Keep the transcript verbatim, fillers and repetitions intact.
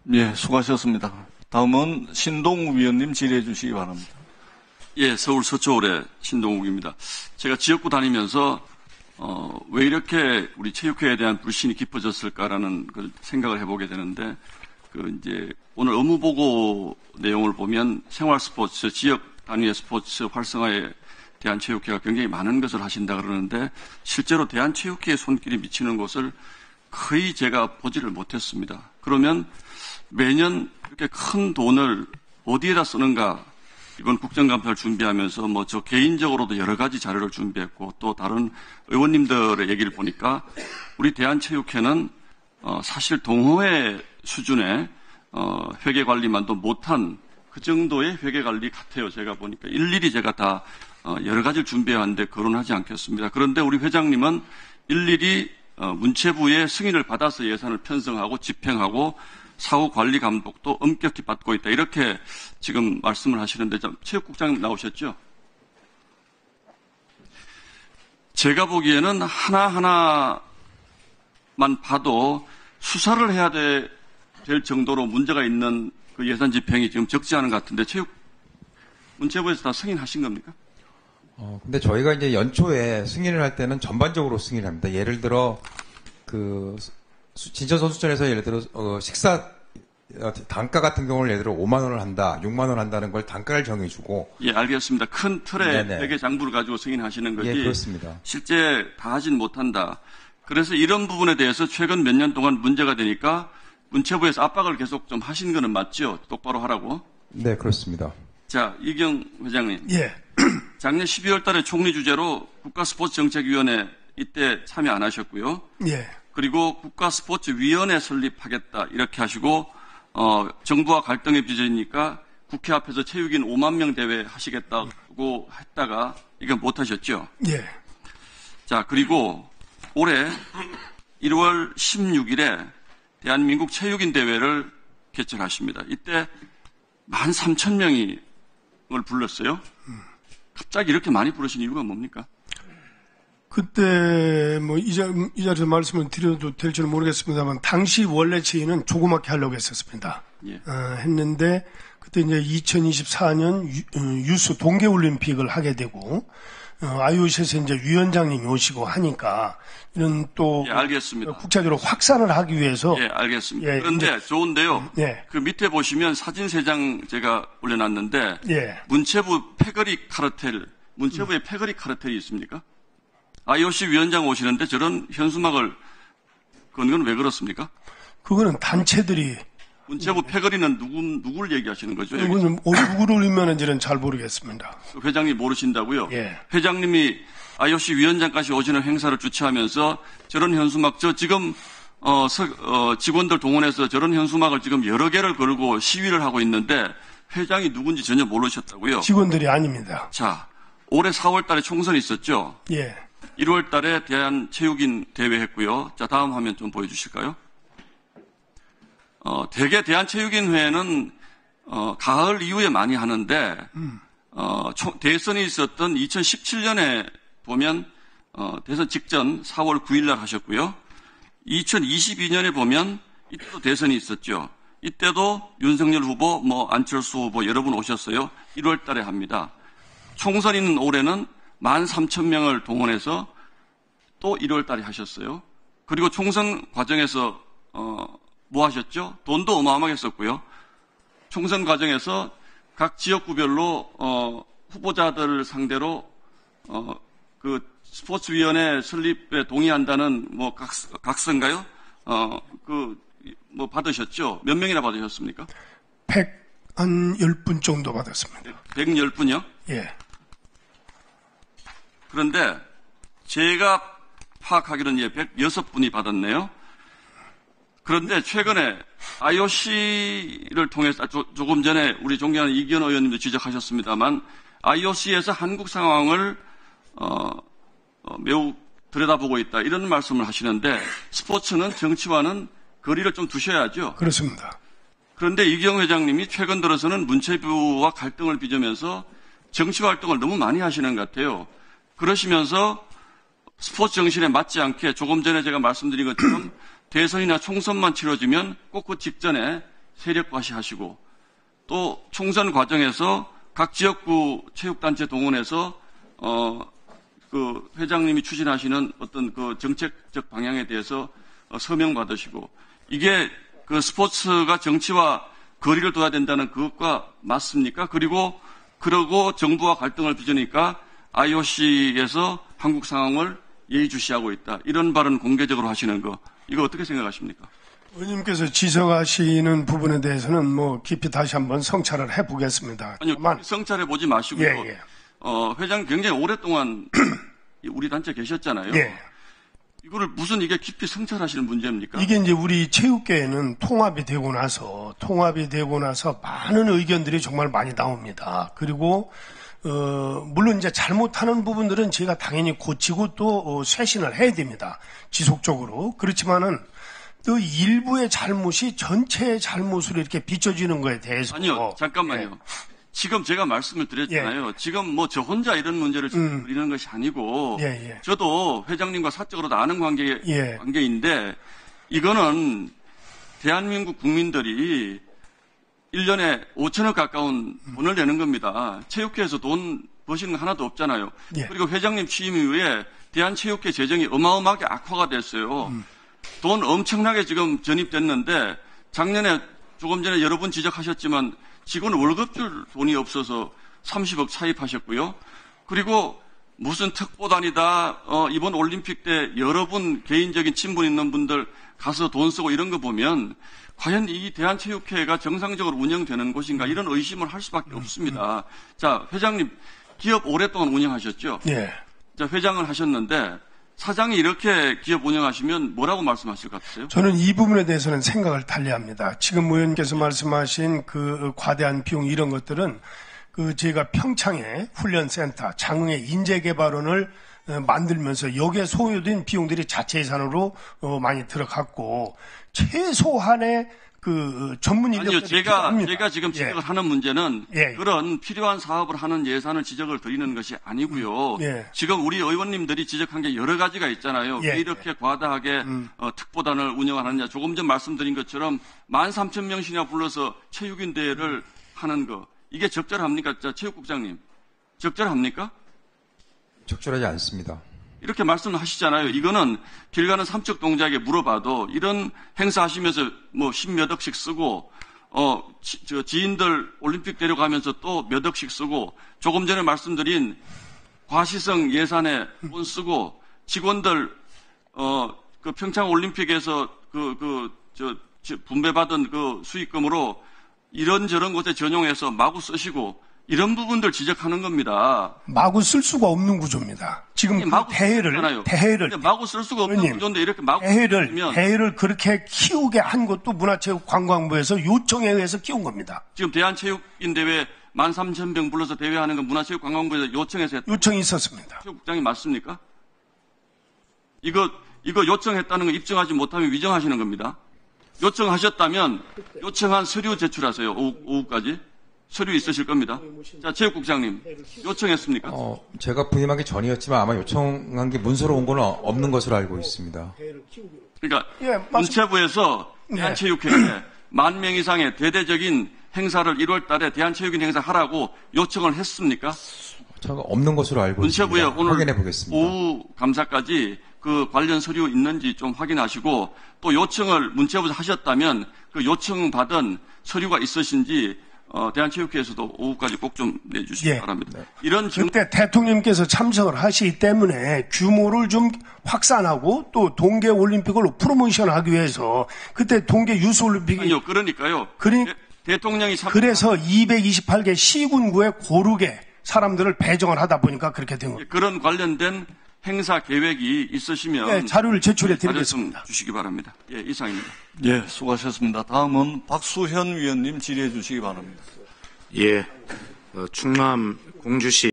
예, 수고하셨습니다. 다음은 신동욱 위원님 질의해 주시기 바랍니다. 예, 서울 서초울의 신동욱입니다. 제가 지역구 다니면서 어, 왜 이렇게 우리 체육회에 대한 불신이 깊어졌을까라는 그 생각을 해보게 되는데, 그 이제 오늘 업무보고 내용을 보면 생활 스포츠, 지역 단위의 스포츠 활성화에 대한 체육회가 굉장히 많은 것을 하신다 그러는데, 실제로 대한체육회의 손길이 미치는 곳을 거의 제가 보지를 못했습니다. 그러면 매년 이렇게 큰 돈을 어디에다 쓰는가, 이번 국정감사를 준비하면서 뭐 저 개인적으로도 여러 가지 자료를 준비했고, 또 다른 의원님들의 얘기를 보니까 우리 대한체육회는 어 사실 동호회 수준의 어 회계 관리만도 못한 그 정도의 회계 관리 같아요. 제가 보니까 일일이 제가 다 어 여러 가지를 준비해 왔는데 거론하지 않겠습니다. 그런데 우리 회장님은 일일이 어 문체부의 승인을 받아서 예산을 편성하고 집행하고 사후 관리 감독도 엄격히 받고 있다. 이렇게 지금 말씀을 하시는데, 체육국장 나오셨죠? 제가 보기에는 하나하나만 봐도 수사를 해야 돼, 될 정도로 문제가 있는 그 예산 집행이 지금 적지 않은 것 같은데, 체육, 문체부에서 다 승인하신 겁니까? 어, 근데 저희가 이제 연초에 승인을 할 때는 전반적으로 승인을 합니다. 예를 들어, 그, 진천선수촌에서 예를 들어 어, 식사 어, 단가 같은 경우는 예를 들어 오만 원을 한다, 육만 원 한다는 걸 단가를 정해주고. 예, 알겠습니다. 큰 틀에 회계 장부를 가지고 승인하시는 거지. 예, 그렇습니다. 실제 다 하진 못한다. 그래서 이런 부분에 대해서 최근 몇 년 동안 문제가 되니까 문체부에서 압박을 계속 좀 하신 거는 맞죠? 똑바로 하라고. 네, 그렇습니다. 자, 이경 회장님. 예. 작년 십이월 달에 총리 주재로 국가스포츠정책위원회 이때 참여 안 하셨고요. 예. 그리고 국가스포츠위원회 설립하겠다 이렇게 하시고, 어, 정부와 갈등이 빚어지니까 국회 앞에서 체육인 오만 명 대회 하시겠다고 했다가 이건 못 하셨죠. 예. 자, 그리고 올해 일월 십육일에 대한민국 체육인 대회를 개최하십니다. 이때 만 삼천 명이 을 불렀어요. 갑자기 이렇게 많이 부르신 이유가 뭡니까? 그때 뭐 이 이 자리에서 말씀을 드려도 될지는 모르겠습니다만, 당시 원래 체인은 조그맣게 하려고 했었습니다. 예. 어, 했는데 그때 이제 이천이십사 년 유, 어, 유스 동계올림픽을 하게 되고, 어, 아이오씨에서 이제 위원장님이 오시고 하니까 이런 또 예, 알겠습니다. 국제적으로 확산을 하기 위해서. 예, 알겠습니다. 예, 그런데 이제, 좋은데요. 예. 그 밑에 보시면 사진 세 장 제가 올려놨는데, 예. 문체부 패거리 카르텔, 문체부에 음. 패거리 카르텔이 있습니까? 아이오씨 위원장 오시는데 저런 현수막을 건 건 왜 그렇습니까? 그거는 단체들이. 문체부 패거리는 누구, 누구를 얘기하시는 거죠? 이거는 누구를 의미하는지는 잘 모르겠습니다. 회장님 모르신다고요? 예. 회장님이 아이오씨 위원장까지 오시는 행사를 주최하면서 저런 현수막, 저 지금, 어, 서, 어, 직원들 동원해서 저런 현수막을 지금 여러 개를 걸고 시위를 하고 있는데 회장이 누군지 전혀 모르셨다고요? 직원들이 아닙니다. 자, 올해 사월 달에 총선이 있었죠? 예. 일월 달에 대한체육인 대회 했고요. 자, 다음 화면 좀 보여주실까요? 어, 대개 대한체육인회는 어, 가을 이후에 많이 하는데, 음. 어, 총, 대선이 있었던 이천십칠 년에 보면 어, 대선 직전 사월 구일 날 하셨고요. 이천이십이 년에 보면 이때도 대선이 있었죠. 이때도 윤석열 후보, 뭐 안철수 후보 여러 분 오셨어요. 일월 달에 합니다. 총선 있는 올해는 만 삼천 명을 동원해서 또 일월 달에 하셨어요. 그리고 총선 과정에서 어, 뭐 하셨죠? 돈도 어마어마하게 썼고요. 총선 과정에서 각 지역구별로 어, 후보자들을 상대로 어, 그 스포츠위원회 설립에 동의한다는 뭐 각, 각서인가요? 어, 그 뭐 받으셨죠? 몇 명이나 받으셨습니까? 백십 분 정도 받았습니다. 백십 분이요? 예. 그런데 제가 파악하기로는 예, 백육 분이 받았네요. 그런데 최근에 아이오씨를 통해서 조, 조금 전에 우리 존경하는 이기현 의원님도 지적하셨습니다만, 아이오씨에서 한국 상황을 어, 어, 매우 들여다보고 있다 이런 말씀을 하시는데, 스포츠는 정치와는 거리를 좀 두셔야죠. 그렇습니다. 그런데 이기영 회장님이 최근 들어서는 문체부와 갈등을 빚으면서 정치 활동을 너무 많이 하시는 것 같아요. 그러시면서 스포츠 정신에 맞지 않게 조금 전에 제가 말씀드린 것처럼 대선이나 총선만 치러지면 꼭 그 직전에 세력화시하시고 또 총선 과정에서 각 지역구 체육단체 동원해서 어, 그 회장님이 추진하시는 어떤 그 정책적 방향에 대해서 어, 서명 받으시고 이게 그 스포츠가 정치와 거리를 둬야 된다는 그것과 맞습니까? 그리고 그러고 정부와 갈등을 빚으니까 아이오씨에서 한국 상황을 예의주시하고 있다. 이런 발언 공개적으로 하시는 거 이거 어떻게 생각하십니까? 의원님께서 지적하시는 부분에 대해서는 뭐 깊이 다시 한번 성찰을 해보겠습니다. 아니요, 다만 성찰해 보지 마시고요. 예, 예. 어, 회장 굉장히 오랫동안 우리 단체 계셨잖아요. 예. 이거를 무슨 이게 깊이 성찰하시는 문제입니까? 이게 이제 우리 체육계에는 통합이 되고 나서 통합이 되고 나서 많은 의견들이 정말 많이 나옵니다. 그리고 어, 물론 이제 잘못하는 부분들은 제가 당연히 고치고 또 어, 쇄신을 해야 됩니다. 지속적으로. 그렇지만은 또 일부의 잘못이 전체의 잘못으로 이렇게 비춰지는 거에 대해서 아니요, 잠깐만요. 예. 지금 제가 말씀을 드렸잖아요. 지금 뭐 저 혼자 이런 문제를 음. 드리는 것이 아니고, 예, 예. 저도 회장님과 사적으로도 아는 관계, 예. 관계인데, 이거는 대한민국 국민들이 일 년에 오천억 가까운 돈을 내는 겁니다. 체육회에서 돈 버시는 거 하나도 없잖아요. 예. 그리고 회장님 취임 이후에 대한체육회 재정이 어마어마하게 악화가 됐어요. 음. 돈 엄청나게 지금 전입됐는데 작년에 조금 전에 여러 분 지적하셨지만 직원 월급 줄 돈이 없어서 삼십억 차입하셨고요. 그리고 무슨 특보단이다. 어, 이번 올림픽 때 여러 분 개인적인 친분 있는 분들 가서 돈 쓰고 이런 거 보면 과연 이 대한체육회가 정상적으로 운영되는 곳인가 이런 의심을 할 수밖에 없습니다. 자, 회장님 기업 오랫동안 운영하셨죠? 예. 자, 회장을 하셨는데 사장이 이렇게 기업 운영하시면 뭐라고 말씀하실 것 같으세요? 저는 이 부분에 대해서는 생각을 달리합니다. 지금 의원께서 말씀하신 그 과대한 비용 이런 것들은 그 제가 평창에 훈련센터, 장흥의 인재개발원을 만들면서 여기에 소요된 비용들이 자체 예산으로 많이 들어갔고 최소한의 그 전문 아니요, 인력들이 제가 필요합니다. 제가 지금 지적을 예. 하는 문제는 예. 그런 필요한 사업을 하는 예산을 지적을 드리는 것이 아니고요. 예. 지금 우리 의원님들이 지적한 게 여러 가지가 있잖아요. 예. 왜 이렇게 과다하게 음. 어, 특보단을 운영하느냐. 조금 전 말씀드린 것처럼 만 삼천 명씩이나 불러서 체육인 대회를 하는 거. 이게 적절합니까? 자, 체육국장님. 적절합니까? 적절하지 않습니다. 이렇게 말씀을 하시잖아요. 이거는 길 가는 삼척 동작에 물어봐도 이런 행사 하시면서 뭐 십몇 억씩 쓰고, 어, 지, 저 지인들 올림픽 데려가면서 또 몇 억씩 쓰고, 조금 전에 말씀드린 과시성 예산에 돈 쓰고, 직원들, 어, 그 평창 올림픽에서 그, 그, 저, 저 분배받은 그 수익금으로 이런저런 곳에 전용해서 마구 쓰시고, 이런 부분들 지적하는 겁니다. 마구 쓸 수가 없는 구조입니다. 지금 그 마구 대회를 쓰잖아요. 대회를 근데 마구 쓸 수가 없는 의원님, 구조인데 이렇게 마구 대회를 쓰면 대회를 그렇게 키우게 한 것도 문화체육관광부에서 요청에 의해서 키운 겁니다. 지금 대한체육인 대회 만 삼천 명 불러서 대회하는 건 문화체육관광부에서 요청해서 했다. 요청이 있었습니다. 체육국장이 맞습니까? 이거 이거 요청했다는 거 입증하지 못하면 위정하시는 겁니다. 요청하셨다면 요청한 서류 제출하세요. 오후, 오후까지. 서류 있으실 겁니다. 자, 체육국장님 요청했습니까? 어, 제가 부임하기 전이었지만 아마 요청한 게 문서로 온 건 없는 것으로 알고 있습니다. 그러니까 예, 맞습니다. 문체부에서 네. 대한체육회에 만 명 이상의 대대적인 행사를 일월 달에 대한체육인 행사 하라고 요청을 했습니까? 제가 없는 것으로 알고 문체부에 있습니다. 오늘 확인해 보겠습니다. 오후 감사까지 그 관련 서류 있는지 좀 확인하시고 또 요청을 문체부에서 하셨다면 그 요청 받은 서류가 있으신지 어, 대한체육회에서도 오후까지 꼭 좀 내주시기 예. 바랍니다. 이런 정... 그때 대통령께서 참석을 하시기 때문에 규모를 좀 확산하고 또 동계올림픽을 프로모션하기 위해서 그때 동계 유스올림픽이 아니요, 그러니까요. 그러니- 대, 대통령이 참... 그래서 이백이십팔 개 시군구에 고르게 사람들을 배정을 하다 보니까 그렇게 된 겁니다. 그런 관련된 행사 계획이 있으시면 네, 자료를 제출해 자료 드리겠습니다. 좀 주시기 바랍니다. 예, 이상입니다. 예, 수고하셨습니다. 다음은 박수현 위원님 질의해 주시기 바랍니다. 예, 어, 충남 공주시